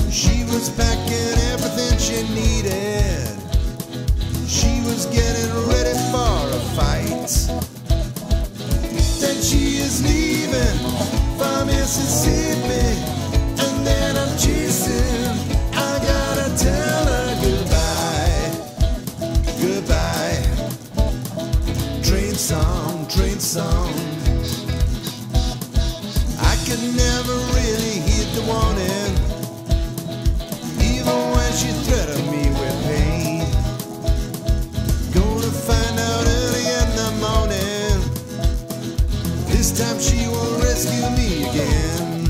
She was packing everything she needed. She was getting ready for a fight. Then she is leaving for Mississippi, and then I'm chasing. I gotta tell her goodbye, goodbye. Train song, train song. I could never really heed the warning, even when she threatened me with pain. Gonna find out early in the morning. This time she will rescue me again.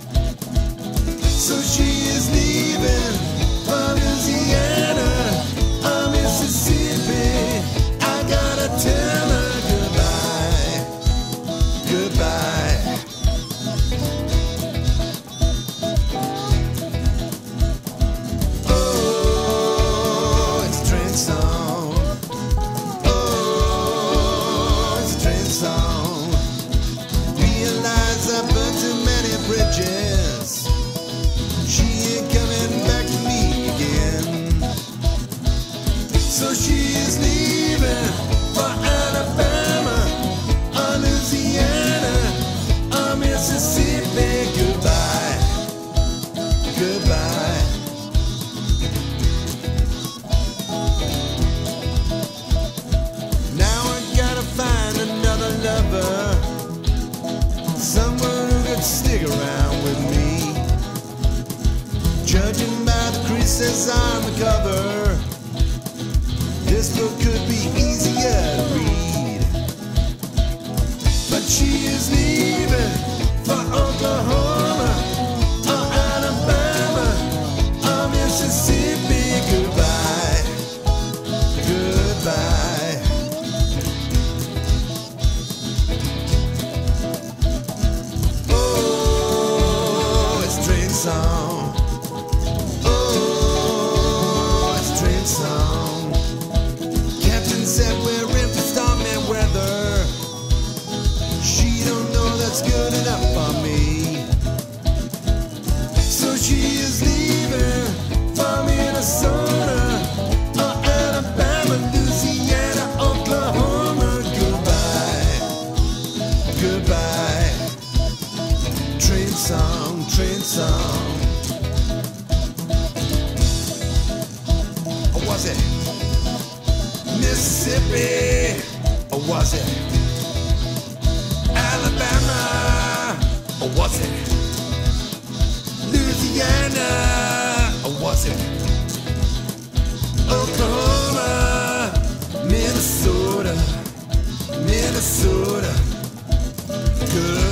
So she is leaving for Louisiana or Mississippi. I gotta tell her goodbye, goodbye. Oh, it's a train song. Oh, it's a train song. Realize I burned too many bridges. She ain't coming back to me again. So she is leaving for Alabama or Louisiana or Mississippi. Goodbye, goodbye. Now I gotta find another lover, someone who could stick around with me. Judging by the creases on the cover, this book could be easier to read. But she is leaving for Oklahoma or Alabama or Mississippi. Goodbye, goodbye. Oh, it's a train song. Oh, it's a train song. Captain said we're in for stormy weather. She don't know that's good enough for me. So she is leaving for Minnesota or Alabama, Louisiana, Oklahoma. Goodbye, goodbye. Train song, train song. Or was it Mississippi? Or was it Alabama? Or was it Louisiana? Or was it Oklahoma? Minnesota, Minnesota. Good.